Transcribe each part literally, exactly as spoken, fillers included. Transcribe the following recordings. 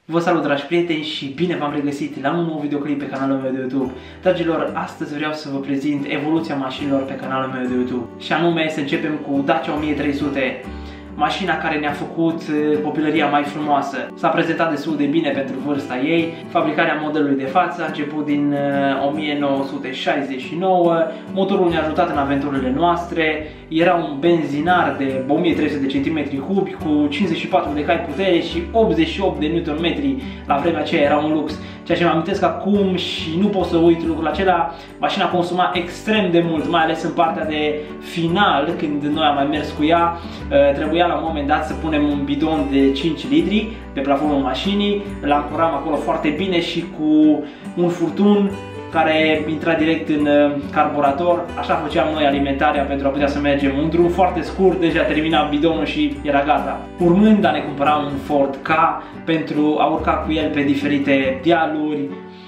Vă salut, dragi prieteni, și bine v-am regăsit la un nou videoclip pe canalul meu de YouTube. Dragilor, astăzi vreau să vă prezint evoluția mașinilor pe canalul meu de YouTube. Și anume să începem cu Dacia o mie trei sute. Mașina care ne-a făcut copilăria mai frumoasă. S-a prezentat destul de bine pentru vârsta ei. Fabricarea modelului de față a început din o mie nouă sute șaizeci și nouă. Motorul ne-a ajutat în aventurile noastre. Era un benzinar de o mie trei sute de centimetri cubi cu cincizeci și patru de cai putere și optzeci și opt de newton metri. La vremea aceea era un lux. Ceea ce mă amintesc acum și nu pot să uit lucrul acela, mașina consuma extrem de mult, mai ales în partea de final, când noi am mai mers cu ea. Trebuia la un moment dat să punem un bidon de cinci litri pe plafonul mașinii, îl ancoram acolo foarte bine și cu un furtun care intra direct în carburator. Așa făceam noi alimentarea pentru a putea să mergem un drum foarte scurt, deja terminam bidonul și era gata. Urmând a ne cumpăra un Ford Ka pentru a urca cu el pe diferite dealuri,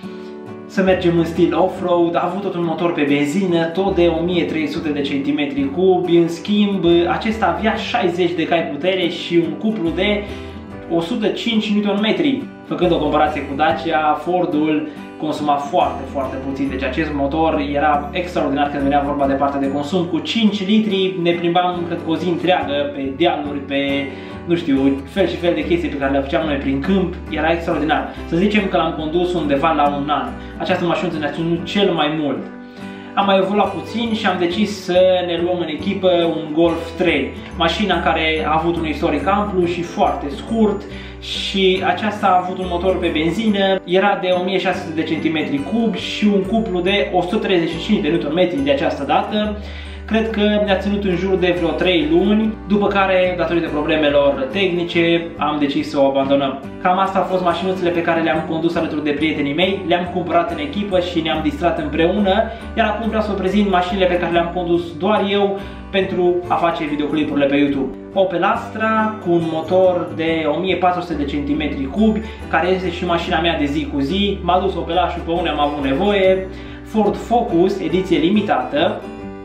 să mergem în stil off-road. A avut tot un motor pe benzină, tot de o mie trei sute de centimetri cubi. În schimb, acesta avea șaizeci de cai putere și un cuplu de o sută cinci newton metri. Făcând o comparație cu Dacia, Fordul consuma foarte, foarte puțin. Deci acest motor era extraordinar când venea vorba de partea de consum. Cu cinci litri ne plimbam, cred că o zi întreagă, pe dealuri, pe, nu știu, fel și fel de chestii pe care le făceam noi prin câmp. Era extraordinar. Să zicem că l-am condus undeva la un an. Această mașină ne-a ținut cel mai mult. Am mai evoluat puțin și am decis să ne luăm în echipă un Golf trei. Mașina care a avut un istoric amplu și foarte scurt și aceasta a avut un motor pe benzină, era de o mie șase sute de centimetri cubi și un cuplu de o sută treizeci și cinci de newton metri de această dată. Cred că ne-a ținut în jur de vreo trei luni, după care, datorită problemelor tehnice, am decis să o abandonăm. Cam asta au fost mașinuțele pe care le-am condus alături de prietenii mei, le-am cumpărat în echipă și ne-am distrat împreună, iar acum vreau să vă prezint mașinile pe care le-am condus doar eu pentru a face videoclipurile pe YouTube. Opel Astra cu un motor de o mie patru sute de centimetri cubi, care este și mașina mea de zi cu zi, m-a dus Opelașul pe unde am avut nevoie. Ford Focus, ediție limitată.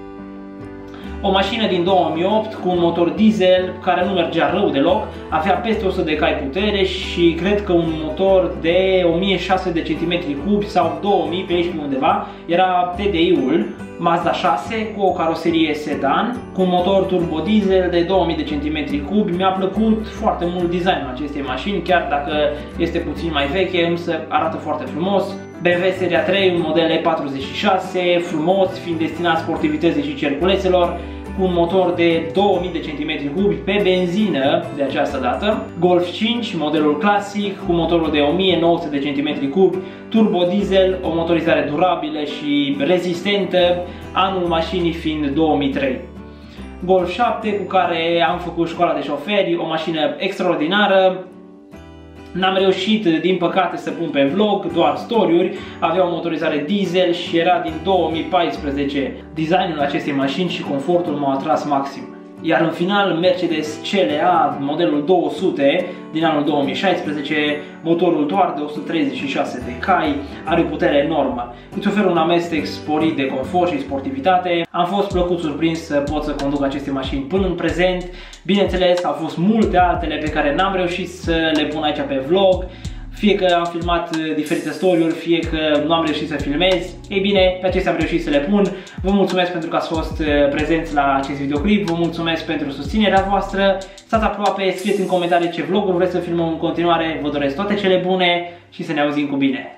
O mașină din două mii opt cu un motor diesel care nu mergea rău deloc, avea peste o sută de cai putere și cred că un motor de o mie șase sute de centimetri cubi sau două mii pe aici undeva, era T D I-ul. Mazda șase cu o caroserie sedan, cu un motor turbo diesel de două mii de centimetri cubi. Mi-a plăcut foarte mult designul acestei mașini, chiar dacă este puțin mai veche, însă arată foarte frumos. B M W Seria trei, un model E patruzeci și șase, frumos, fiind destinat sportivității și cerculețelor, cu un motor de două mii de centimetri cubi pe benzină de această dată. Golf cinci, modelul clasic, cu motorul de o mie nouă sute de centimetri cubi, turbo diesel, o motorizare durabilă și rezistentă, anul mașinii fiind două mii trei. Golf șapte, cu care am făcut școala de șoferi, o mașină extraordinară. N-am reușit, din păcate, să pun pe vlog, doar story-uri. Avea o motorizare diesel și era din două mii paisprezece. Designul acestei mașini și confortul m-au atras maxim. Iar în final, Mercedes C L A, modelul două sute din anul două mii șaisprezece, motorul doar de o sută treizeci și șase de cai, are o putere enormă. Îți oferă un amestec sporit de confort și sportivitate. Am fost plăcut surprins să pot să conduc aceste mașini până în prezent. Bineînțeles, au fost multe altele pe care n-am reușit să le pun aici pe vlog. Fie că am filmat diferite story-uri, fie că nu am reușit să filmez. Ei bine, pe acestea am reușit să le pun. Vă mulțumesc pentru că ați fost prezenți la acest videoclip. Vă mulțumesc pentru susținerea voastră. Stați aproape, scrieți în comentarii ce vloguri vreți să filmăm în continuare. Vă doresc toate cele bune și să ne auzim cu bine.